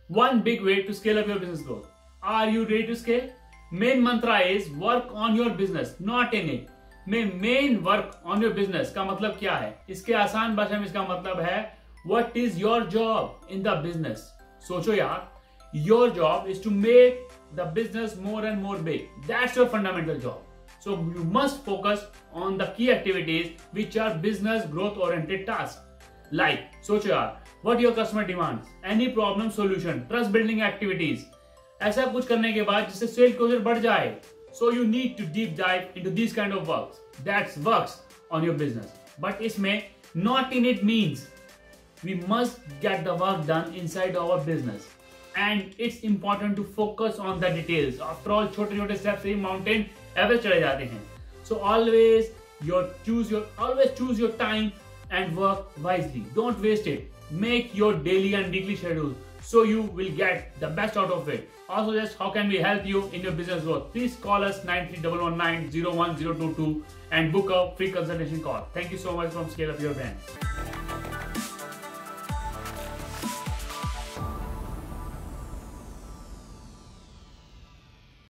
one big way to scale up your business growth. Are you ready to scale? Main mantra is work on your business, not in it. Main work on your business का मतलब क्या है? इसके आसान भाषा में इसका मतलब है what is your job in the business. सोचो यार, your job is to make the business more and more big. That's your fundamental job. So you must focus on the key activities which are business growth oriented tasks. Like, सोचो यार, what your customer demands, any problem solution, trust building activities. ऐसा कुछ करने के बाद जिससे cell closure बढ़ जाए. So you need to deep dive into these kind of works. That works on your business. But इसमें not in it means we must get the work done inside our business. And it's important to focus on the details. After all, छोटे-छोटे steps से mountain Everest चढ़े जाते हैं. So always choose your time and work wisely. Don't waste it. Make your daily and weekly schedule so you will get the best out of it. Also, just how can we help you in your business growth? Please call us 9319 01022 and book a free consultation call. Thank you so much from Scale Up Your Brand.